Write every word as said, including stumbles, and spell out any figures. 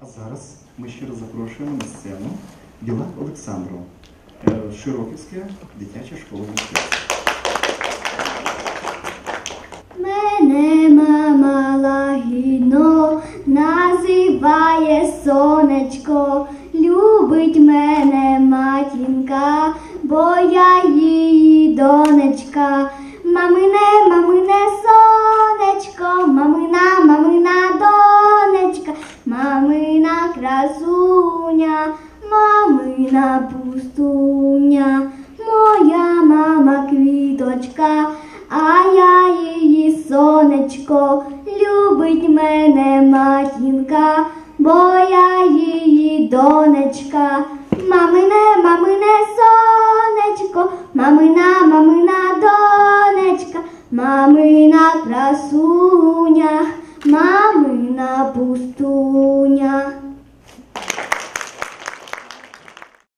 А зараз ми ще раз запрошуємо на сцену Білак Олександру, Широківська дитяча школа мистецтв. Мене мама лагідно називає сонечко, любить мене матінка, бо я її донечка. Мамине, мамине сонечко, мамина, мамина донечка, мамина красуня, мамина пустуня, моя мама квіточка, а я її сонечко, любить мене матінка, бо я її донечка. Мамине, мамине сонечко, мамина, мамина донечка, мамина красуня, мамина пустуня.